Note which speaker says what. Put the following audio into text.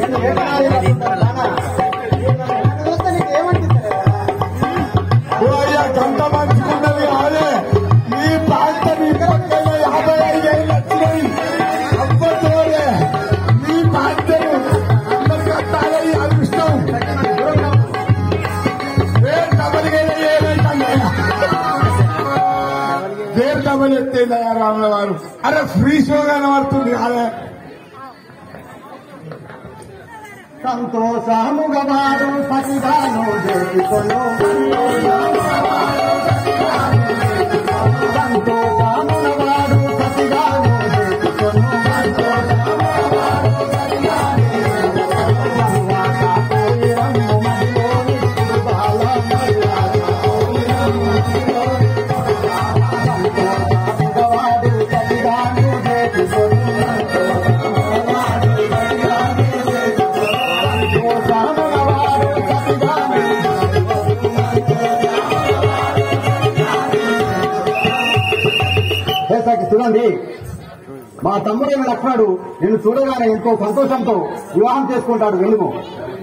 Speaker 1: గంట మంచుకున్నది కాదే ఈ ప్రాంతం ఈ పక్కన 55 ఏళ్ళు వచ్చినాయి అవ్వతోనే ఈ ప్రాంతం అందరికి వస్తారని అనిపిస్తాం పేరు డబల్ ఎత్తేదయ్యా రాముల వారు అరే ఫ్రీ షో కనబడుతుంది కాదే
Speaker 2: సంతోషముగా వారు పతిగాను చేసుకొను సంతోషముగా వారు పతిగాను చేసుకొను చూడండి మా తమ్ముడైన లక్ష్మణుడు నిన్ను చూడగానే ఎంతో సంతోషంతో వివాహం చేసుకుంటాడు వెలుగు